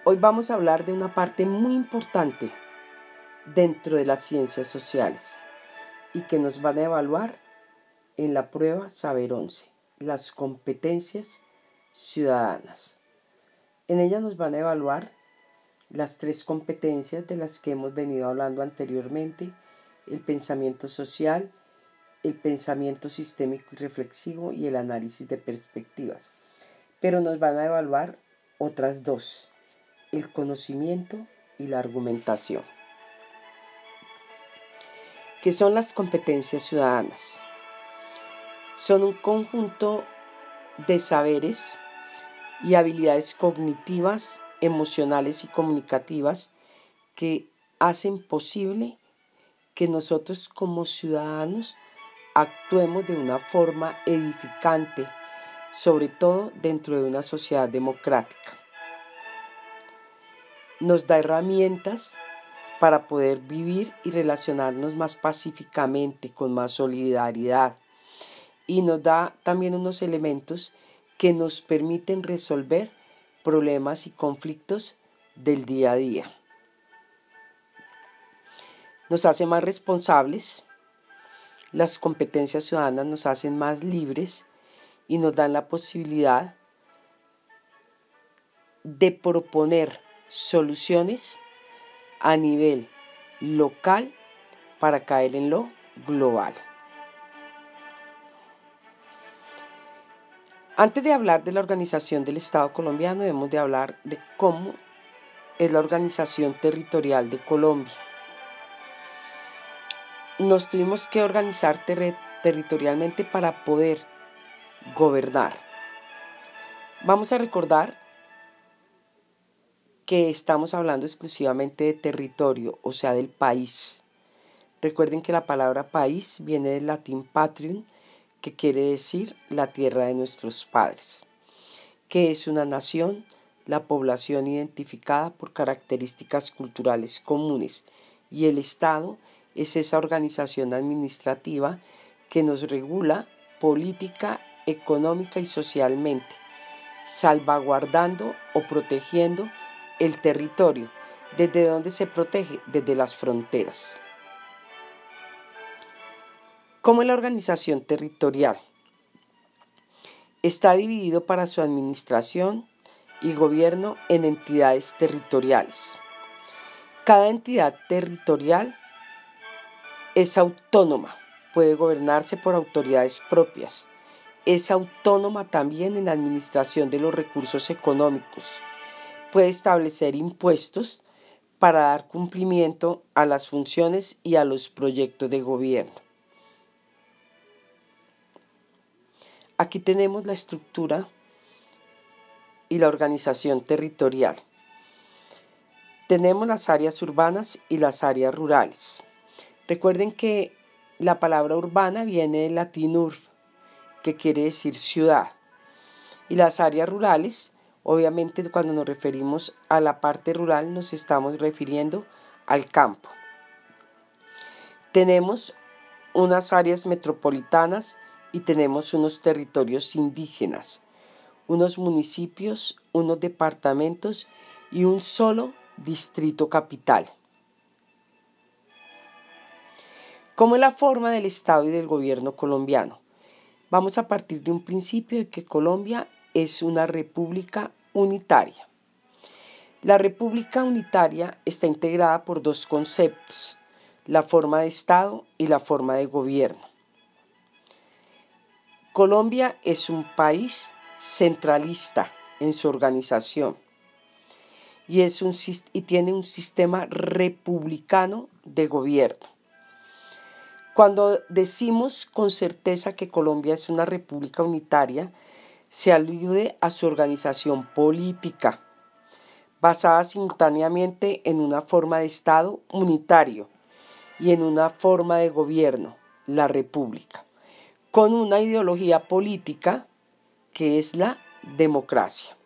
Hoy vamos a hablar de una parte muy importante dentro de las ciencias sociales y que nos van a evaluar en la prueba Saber 11, las competencias ciudadanas. En ella nos van a evaluar las 3 competencias de las que hemos venido hablando anteriormente: el pensamiento social, el pensamiento sistémico y reflexivo y el análisis de perspectivas. Pero nos van a evaluar otras 2, el conocimiento y la argumentación. ¿Qué son las competencias ciudadanas? Son un conjunto de saberes y habilidades cognitivas, emocionales y comunicativas que hacen posible que nosotros como ciudadanos actuemos de una forma edificante, sobre todo dentro de una sociedad democrática. Nos da herramientas para poder vivir y relacionarnos más pacíficamente, con más solidaridad, y nos da también unos elementos que nos permiten resolver problemas y conflictos del día a día. Nos hace más responsables, las competencias ciudadanas nos hacen más libres y nos dan la posibilidad de proponer soluciones a nivel local para caer en lo global. Antes de hablar de la organización del Estado colombiano, debemos de hablar de cómo es la organización territorial de Colombia. Nos tuvimos que organizar territorialmente para poder gobernar. Vamos a recordar que estamos hablando exclusivamente de territorio, o sea, del país. Recuerden que la palabra país viene del latín patrium, que quiere decir la tierra de nuestros padres. ¿Qué es una nación? La población identificada por características culturales comunes, y el Estado es esa organización administrativa que nos regula política, económica y socialmente, salvaguardando o protegiendo el territorio. ¿Desde dónde se protege? Desde las fronteras. ¿Cómo es la organización territorial? Está dividido para su administración y gobierno en entidades territoriales. Cada entidad territorial es autónoma, puede gobernarse por autoridades propias. Es autónoma también en la administración de los recursos económicos. Puede establecer impuestos para dar cumplimiento a las funciones y a los proyectos de gobierno. Aquí tenemos la estructura y la organización territorial. Tenemos las áreas urbanas y las áreas rurales. Recuerden que la palabra urbana viene del latín urb, que quiere decir ciudad. Y las áreas rurales, obviamente cuando nos referimos a la parte rural nos estamos refiriendo al campo. Tenemos unas áreas metropolitanas y tenemos unos territorios indígenas, unos municipios, unos departamentos y un solo distrito capital. ¿Cómo es la forma del Estado y del gobierno colombiano? Vamos a partir de un principio de que Colombia es una república unitaria. La república unitaria está integrada por 2 conceptos: la forma de Estado y la forma de gobierno. Colombia es un país centralista en su organización y tiene un sistema republicano de gobierno. Cuando decimos con certeza que Colombia es una república unitaria, se alude a su organización política, basada simultáneamente en una forma de Estado unitario y en una forma de gobierno, la república, con una ideología política que es la democracia.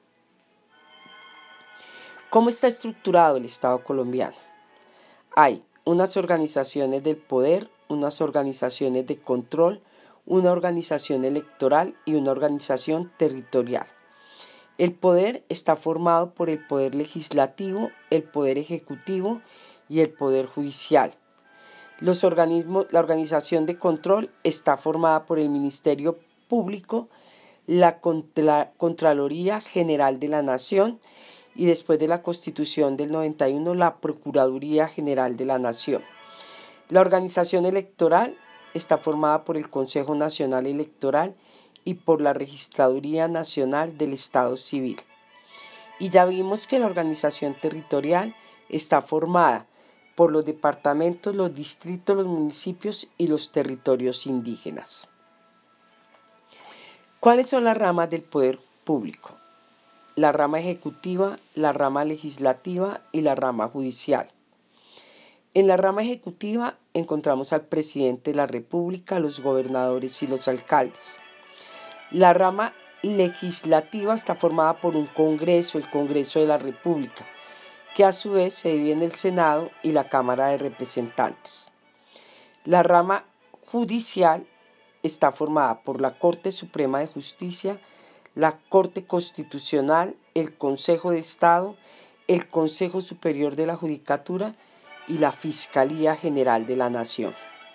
¿Cómo está estructurado el Estado colombiano? Hay unas organizaciones del poder, unas organizaciones de control, una organización electoral y una organización territorial. El poder está formado por el poder legislativo, el poder ejecutivo y el poder judicial. La organización de control está formada por el Ministerio Público, la Contraloría General de la Nación y después de la Constitución del 91, la Procuraduría General de la Nación. La organización electoral está formada por el Consejo Nacional Electoral y por la Registraduría Nacional del Estado Civil. Y ya vimos que la organización territorial está formada por los departamentos, los distritos, los municipios y los territorios indígenas. ¿Cuáles son las ramas del poder público? La rama ejecutiva, la rama legislativa y la rama judicial. En la rama ejecutiva encontramos al presidente de la República, los gobernadores y los alcaldes. La rama legislativa está formada por un Congreso, el Congreso de la República, que a su vez se divide en el Senado y la Cámara de Representantes. La rama judicial está formada por la Corte Suprema de Justicia, la Corte Constitucional, el Consejo de Estado, el Consejo Superior de la Judicatura y la Fiscalía General de la Nación.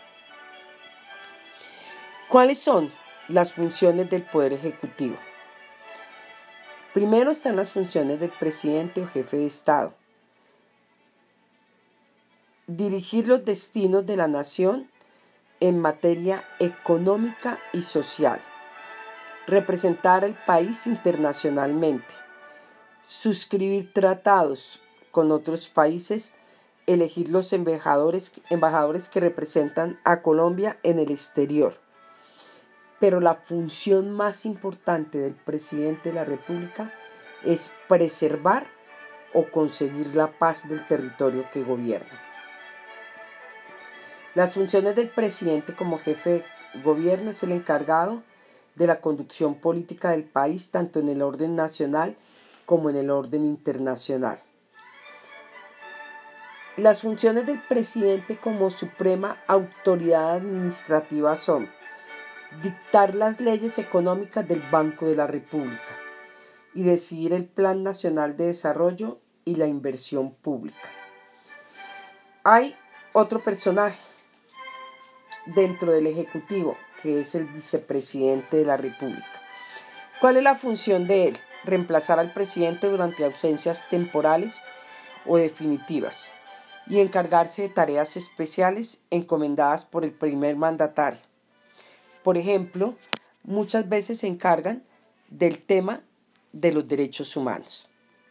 ¿Cuáles son las funciones del Poder Ejecutivo? Primero están las funciones del presidente o jefe de Estado. Dirigir los destinos de la nación en materia económica y social. Representar al país internacionalmente. Suscribir tratados con otros países. Elegir los embajadores que representan a Colombia en el exterior. Pero la función más importante del presidente de la República es preservar o conseguir la paz del territorio que gobierna. Las funciones del presidente como jefe de gobierno es el encargado de la conducción política del país, tanto en el orden nacional como en el orden internacional. Las funciones del presidente como suprema autoridad administrativa son dictar las leyes económicas del Banco de la República y decidir el Plan Nacional de Desarrollo y la inversión pública. Hay otro personaje dentro del Ejecutivo, que es el vicepresidente de la República. ¿Cuál es la función de él? Reemplazar al presidente durante ausencias temporales o definitivas y encargarse de tareas especiales encomendadas por el primer mandatario. Por ejemplo, muchas veces se encargan del tema de los derechos humanos.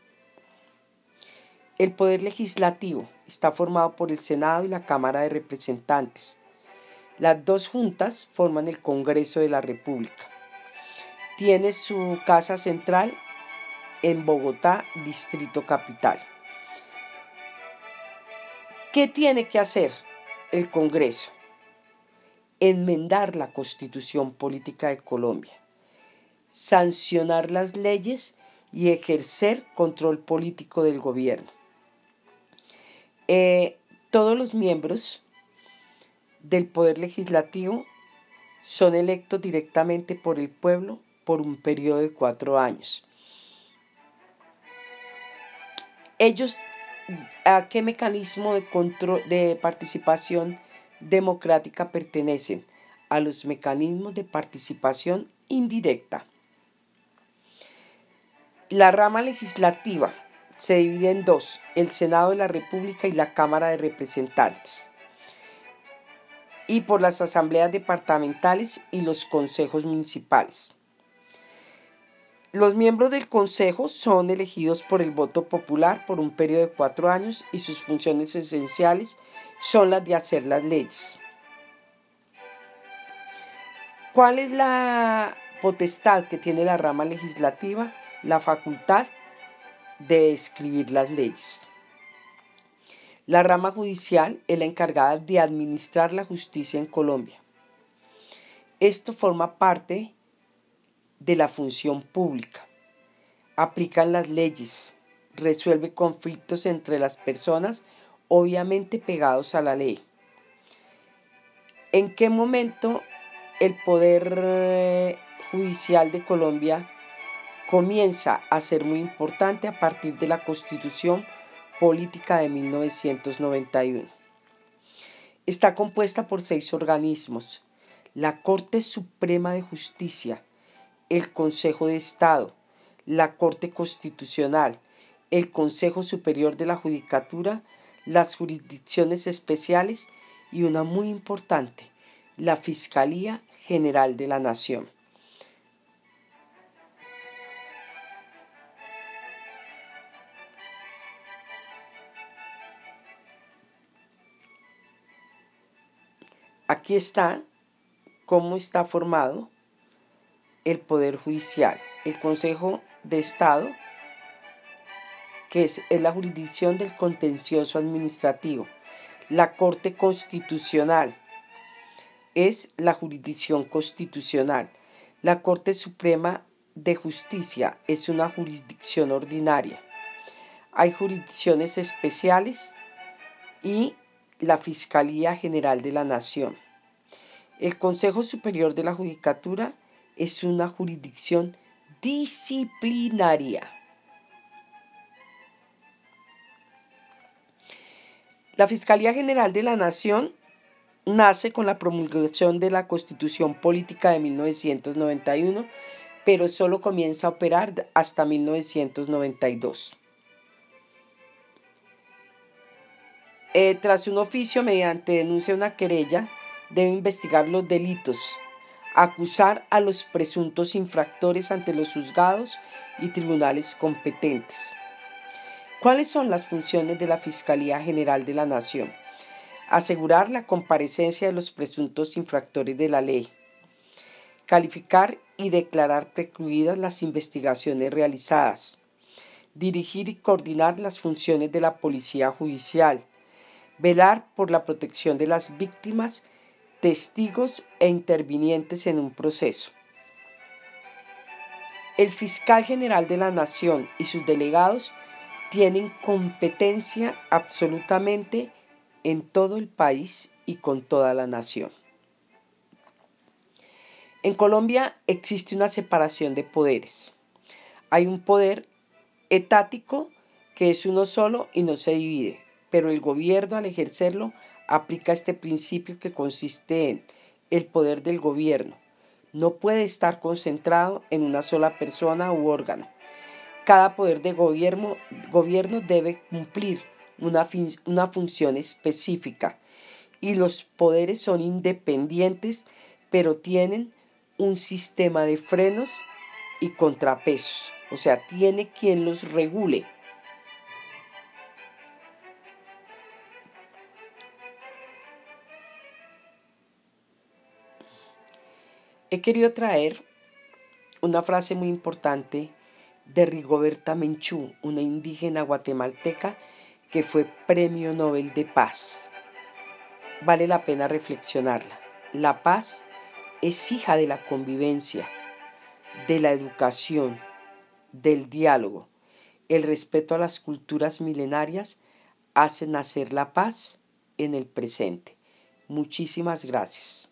El Poder Legislativo está formado por el Senado y la Cámara de Representantes. Las dos juntas forman el Congreso de la República. Tiene su casa central en Bogotá, Distrito Capital. ¿Qué tiene que hacer el Congreso? Enmendar la Constitución Política de Colombia, sancionar las leyes y ejercer control político del gobierno. Todos los miembros del Poder Legislativo son electos directamente por el pueblo por un periodo de 4 años. Ellos, ¿a qué mecanismo de control, de participación democrática pertenecen? A los mecanismos de participación indirecta. La rama legislativa se divide en dos: el Senado de la República y la Cámara de Representantes, y por las asambleas departamentales y los consejos municipales. Los miembros del consejo son elegidos por el voto popular por un periodo de 4 años y sus funciones esenciales son las de hacer las leyes. ¿Cuál es la potestad que tiene la rama legislativa? La facultad de escribir las leyes. La rama judicial es la encargada de administrar la justicia en Colombia. Esto forma parte de la función pública. Aplican las leyes, resuelve conflictos entre las personas, obviamente pegados a la ley. ¿En qué momento el Poder Judicial de Colombia comienza a ser muy importante a partir de la Constitución Política de 1991. Está compuesta por 6 organismos: la Corte Suprema de Justicia, el Consejo de Estado, la Corte Constitucional, el Consejo Superior de la Judicatura, las jurisdicciones especiales y una muy importante, la Fiscalía General de la Nación. Aquí está cómo está formado el Poder Judicial. El Consejo de Estado, que es la jurisdicción del contencioso administrativo. La Corte Constitucional es la jurisdicción constitucional. La Corte Suprema de Justicia es una jurisdicción ordinaria. Hay jurisdicciones especiales y la Fiscalía General de la Nación. El Consejo Superior de la Judicatura es una jurisdicción disciplinaria. La Fiscalía General de la Nación nace con la promulgación de la Constitución Política de 1991, pero solo comienza a operar hasta 1992. Tras un oficio mediante denuncia de una querella, debe investigar los delitos, acusar a los presuntos infractores ante los juzgados y tribunales competentes. ¿Cuáles son las funciones de la Fiscalía General de la Nación? Asegurar la comparecencia de los presuntos infractores de la ley, calificar y declarar precluidas las investigaciones realizadas, dirigir y coordinar las funciones de la Policía Judicial, velar por la protección de las víctimas, testigos e intervinientes en un proceso. El Fiscal General de la Nación y sus delegados tienen competencia absolutamente en todo el país y con toda la nación. En Colombia existe una separación de poderes. Hay un poder etático que es uno solo y no se divide, pero el gobierno, al ejercerlo, aplica este principio que consiste en el poder del gobierno. No puede estar concentrado en una sola persona u órgano. Cada poder de gobierno debe cumplir una función específica y los poderes son independientes, pero tienen un sistema de frenos y contrapesos, o sea, tiene quien los regule. He querido traer una frase muy importante de Rigoberta Menchú, una indígena guatemalteca que fue Premio Nobel de Paz. Vale la pena reflexionarla. La paz es hija de la convivencia, de la educación, del diálogo. El respeto a las culturas milenarias hace nacer la paz en el presente. Muchísimas gracias.